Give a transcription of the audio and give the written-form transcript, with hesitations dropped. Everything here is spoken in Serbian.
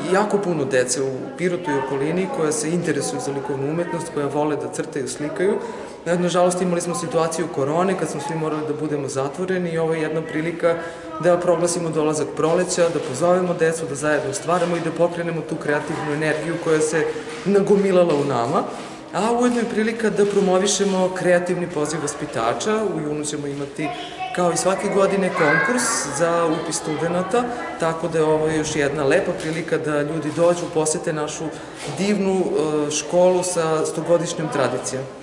jako puno dece u Pirotu i okolini koja se interesuju za likovnu umetnost, koja vole da crtaju, slikaju. Nažalost, imali smo situaciju korone kad smo svi morali da budemo zatvoreni i ovo je jedna prilika da proglasimo dolazak proleća, da pozovemo decu, da zajedno stvaramo i da pokrenemo tu kreativnu energiju koja se nagomilala u nama. A ujedno je prilika da promovišemo kreativni poziv vaspitača. U junu ćemo imati, kao i svake godine, konkurs za upis studenta, tako da je ovo još jedna lepa prilika da ljudi dođu, posete našu divnu školu sa 100-godišnjom tradicijom.